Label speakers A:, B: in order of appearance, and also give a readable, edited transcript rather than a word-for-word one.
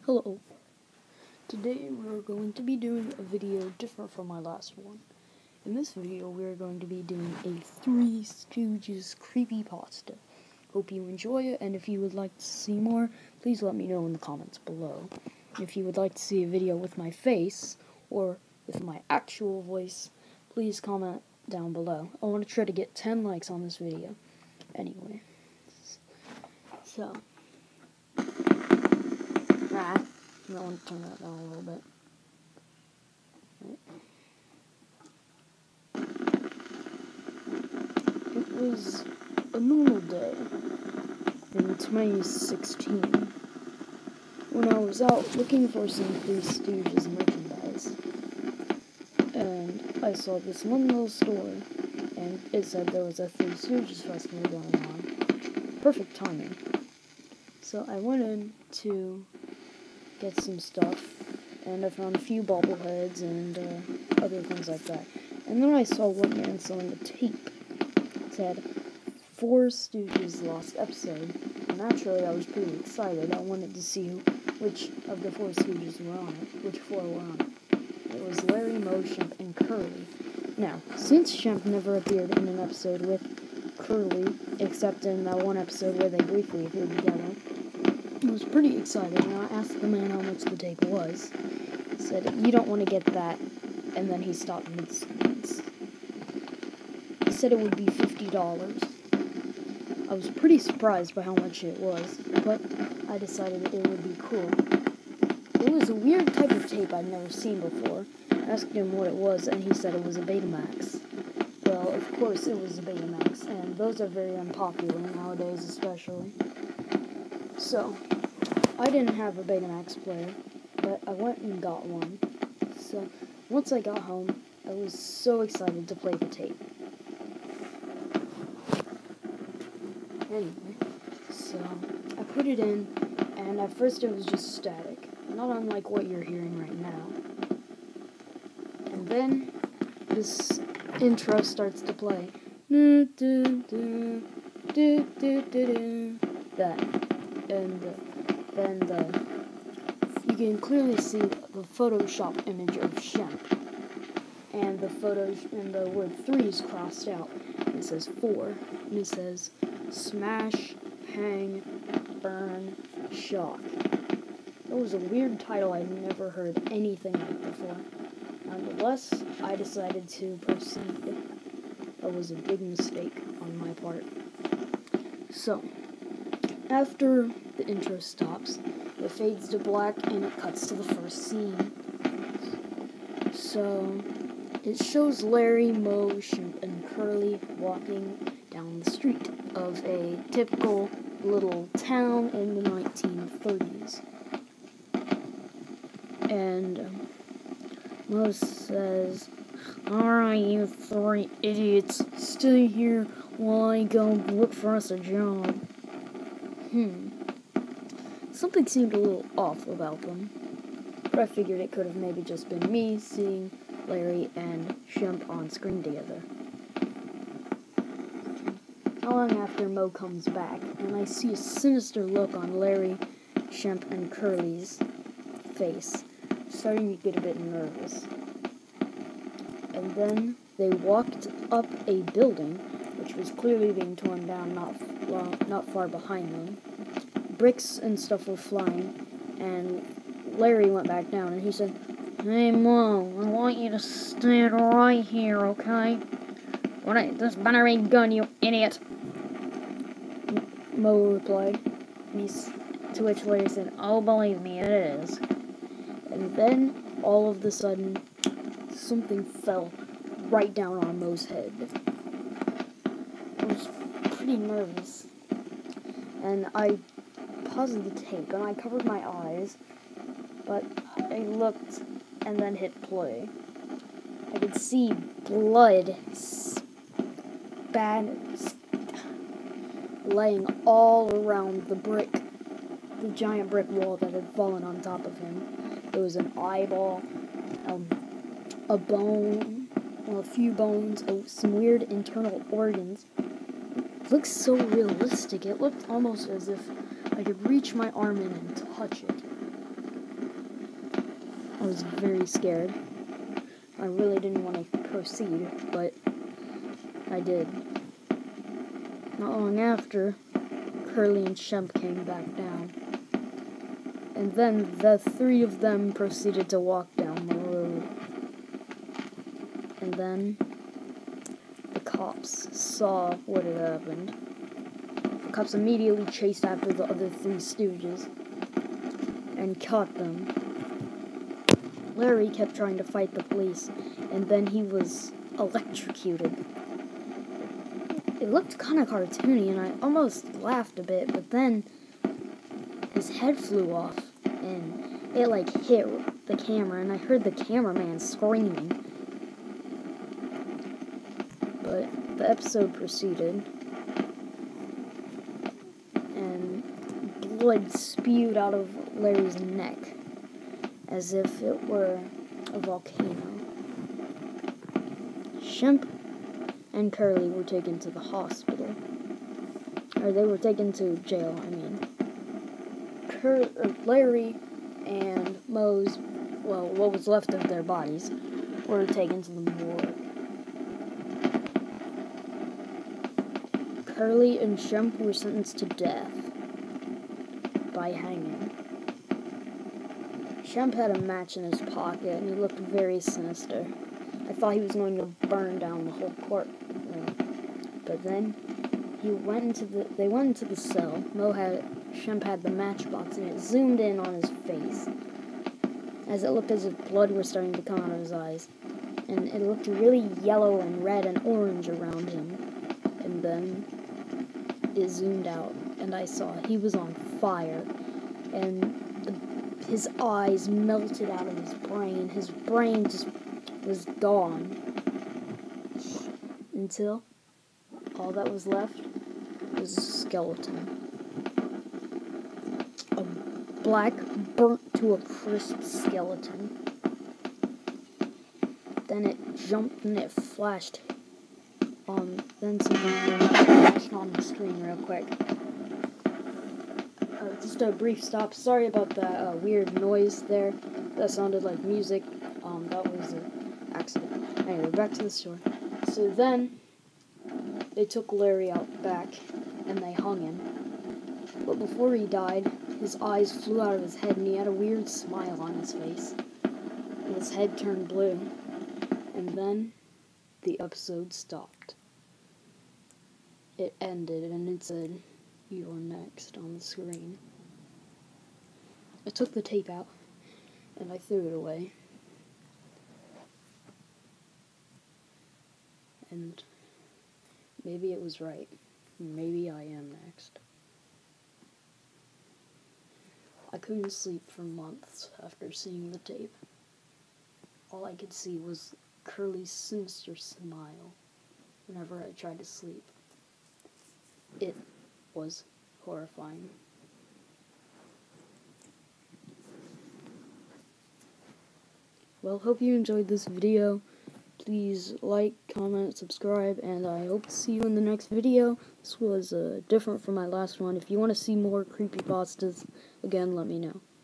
A: Hello. Today we're going to be doing a video different from my last one. In this video we're going to be doing a Three Stooges creepypasta. Hope you enjoy it, and if you would like to see more, please let me know in the comments below. If you would like to see a video with my face, or with my actual voice, please comment down below. I want to try to get 10 likes on this video. Anyway. So. I want to turn that down a little bit. It was a normal day in 2016 when I was out looking for some Three Stooges merchandise. And I saw this one little store, and it said there was a Three Stooges festival going on. Perfect timing. So I went in to get some stuff, and I found a few bobbleheads and other things like that. And then I saw one man selling a tape. It said, Four Stooges Lost Episode. And naturally, I was pretty excited. I wanted to see which of the Four Stooges were on it, which four were on it. It was Larry, Moe, Shemp, and Curly. Now, since Shemp never appeared in an episode with Curly, except in that one episode where they briefly appeared together, I was pretty excited, and I asked the man how much the tape was. He said, "You don't want to get that," and then he stopped mid-sentence. He said it would be $50. I was pretty surprised by how much it was, but I decided it would be cool. It was a weird type of tape I'd never seen before. I asked him what it was, and he said it was a Betamax. Well, of course it was a Betamax, and those are very unpopular nowadays especially. So, I didn't have a Betamax player, but I went and got one. So, once I got home, I was so excited to play the tape. Anyway, so I put it in, and at first it was just static, not unlike what you're hearing right now. And then this intro starts to play. That. And then you can clearly see the Photoshop image of Shemp, and the word 3 is crossed out. It says 4, and it says Smash, Hang, Burn, Shock. That was a weird title. I'd never heard anything like before. Nonetheless, I decided to proceed. That was a big mistake on my part. So, after the intro stops, it fades to black and it cuts to the first scene. So, it shows Larry, Moe, Shemp, and Curly walking down the street of a typical little town in the 1930s. And Moe says, "Alright, you three idiots, stay here while I go look for us a job." Something seemed a little off about them, but I figured it could have maybe just been me seeing Larry and Shemp on screen together. Not long after, Moe comes back, and I see a sinister look on Larry, Shemp, and Curly's face, starting to get a bit nervous. And then they walked up a building, which was clearly being torn down not far behind them. Bricks and stuff were flying, and Larry went back down, and he said, "Hey, Moe, I want you to stand right here, okay? This better be gun, you idiot." Moe replied, to which Larry said, "Oh, believe me, it is." And then, all of a sudden, something fell right down on Moe's head. I was pretty nervous, and I paused the tape, and I covered my eyes, but I looked and then hit play. I could see blood laying all around the giant brick wall that had fallen on top of him. There was an eyeball, a bone, a few bones, some weird internal organs. It looked so realistic. It looked almost as if I could reach my arm in and touch it. was very scared. I really didn't want to proceed, but I did. Not long after, Curly and Shemp came back down. And then the three of them proceeded to walk down the road. And then the cops saw what had happened. The cops immediately chased after the other three stooges and caught them. Larry kept trying to fight the police, and then he was electrocuted. It looked kind of cartoony, and I almost laughed a bit, but then his head flew off, and it hit the camera, and I heard the cameraman screaming. But the episode proceeded, and blood spewed out of Larry's neck, as if it were a volcano. Shemp and Curly were taken to the hospital. Or they were taken to jail, I mean. Larry and Moe's, well, what was left of their bodies, were taken to the morgue. Curly and Shemp were sentenced to death by hanging. Shemp had a match in his pocket, and he looked very sinister. I thought he was going to burn down the whole courtroom. But then they went into the cell. Shemp had the matchbox, and it zoomed in on his face, as it looked as if blood was starting to come out of his eyes. And it looked really yellow and red and orange around him. And then it zoomed out, and I saw he was on fire. And his eyes melted out of his brain. His brain just was gone. Until all that was left was a skeleton. A black, burnt to a crisp skeleton. Then it jumped and it flashed. Then something flashed on the screen real quick. Just a brief stop. Sorry about that weird noise there. That sounded like music. That was an accident. Anyway, back to the story. So then, they took Larry out back, and they hung him. But before he died, his eyes flew out of his head, and he had a weird smile on his face. And his head turned blue. And then, the episode stopped. It ended, and it said, "You're next" on the screen. I took the tape out, and I threw it away. And maybe it was right. Maybe I am next. I couldn't sleep for months after seeing the tape. All I could see was Curly's sinister smile whenever I tried to sleep. It was horrifying. Well, hope you enjoyed this video. Please like, comment, subscribe, and I hope to see you in the next video. This was different from my last one. If you want to see more creepypastas, again, let me know.